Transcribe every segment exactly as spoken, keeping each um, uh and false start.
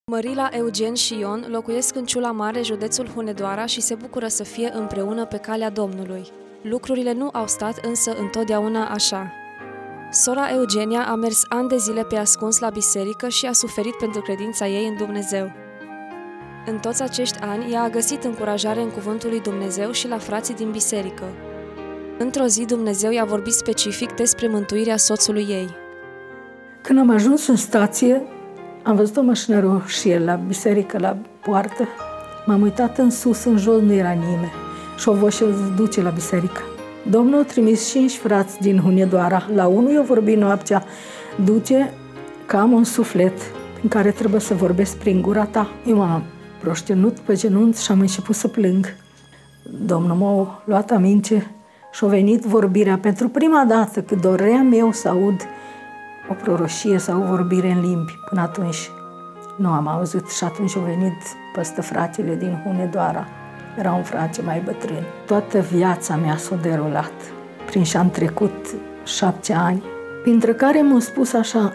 Mărila, Eugen și Ion locuiesc în Ciula Mare, județul Hunedoara, și se bucură să fie împreună pe calea Domnului. Lucrurile nu au stat însă întotdeauna așa. Sora Eugenia a mers ani de zile pe ascuns la biserică și a suferit pentru credința ei în Dumnezeu. În toți acești ani, ea a găsit încurajare în cuvântul lui Dumnezeu și la frații din biserică. Într-o zi, Dumnezeu i-a vorbit specific despre mântuirea soțului ei. Când am ajuns în stație, am văzut o mașină roșie la biserică, la poartă. M-am uitat în sus, în jos, nu era nimeni. Și o voce duce la biserică. Domnul a trimis cinci frați din Hunedoara. La unul i-a vorbit noaptea, duce că am un suflet în care trebuie să vorbesc prin gura ta. Eu m-am proștenut pe genunchi și am început să plâng. Domnul m-a luat aminte și a venit vorbirea. Pentru prima dată când doream eu să aud o proroșie sau o vorbire în limbi. Până atunci nu am auzit și atunci au venit peste fratele din Hunedoara. Era un frate mai bătrân. Toată viața mea s-a derulat prin ce am trecut șapte ani, printre care m-a spus așa: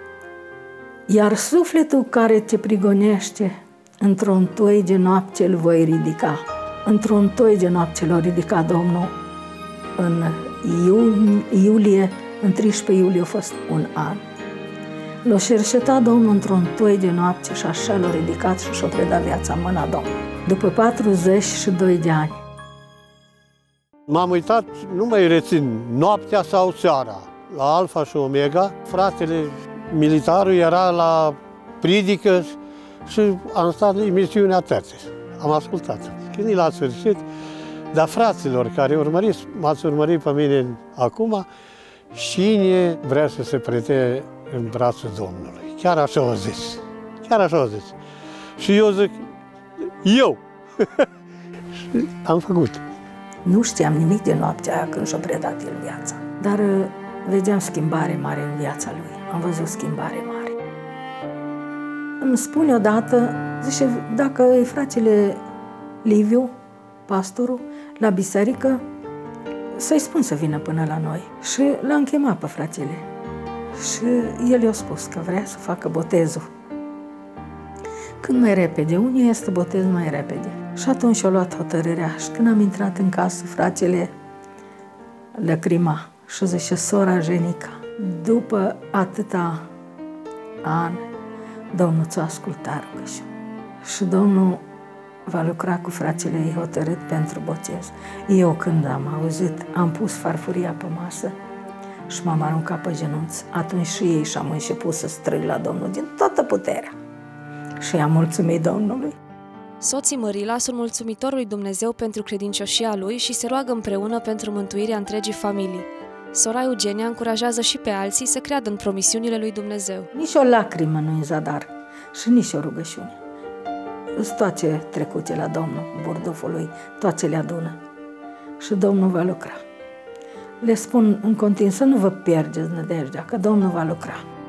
iar sufletul care te prigonește, într-un toi de noapte îl voi ridica. Într-un toi de noapte l-a ridicat Domnul în iulie. În treisprezece iulie a fost un an. L-a cercetat Domnul într-un toi de noapte și așa l-a ridicat și și-a predat viața în mâna Domnului. După patruzeci și doi de ani. M-am uitat, nu mai rețin, noaptea sau seara, la Alfa și Omega. Fratele militarul era la predică și am stat în emisiunea terțe. Am ascultat. Când e la sfârșit, dar fraților care urmăriți, m-ați urmărit pe mine acum, cine vrea să se prete în brațul Domnului? Chiar așa au zis. Chiar așa au zis. Și eu zic, eu! Și am făcut. Nu știam nimic de noaptea aia când și-a predat el viața. Dar vedeam schimbare mare în viața lui. Am văzut schimbare mare. Îmi spune odată, zice, dacă e fratele Liviu, pastorul, la biserică, să-i spun să vină până la noi. Și l-am chemat pe fratele. Și el i-a spus că vrea să facă botezul. Cât mai repede, unii este botez mai repede. Și atunci a luat hotărârea. Și când am intrat în casă, fratele lăcrima și zice: sora Jenica, după atâta ani, Domnul ți-a ascultat rugăciunea. Și Domnul va lucra cu fratele ei hotărât pentru botez. Eu, când am auzit, am pus farfuria pe masă și m-am aruncat pe genunchi. Atunci și ei și-am început să strâng la Domnul din toată puterea. Și i-am mulțumit Domnului. Soții Mărila sunt mulțumitori lui Dumnezeu pentru credincioșia lui și se roagă împreună pentru mântuirea întregii familii. Sora Eugenia încurajează și pe alții să creadă în promisiunile lui Dumnezeu. Nici o lacrimă nu în zadar și nici o rugăciune. Sunt toate trecute la Domnul, burduful lui, toate le adună. Și Domnul va lucra. Le spun în continuu să nu vă pierdeți nădejdea, că Domnul va lucra.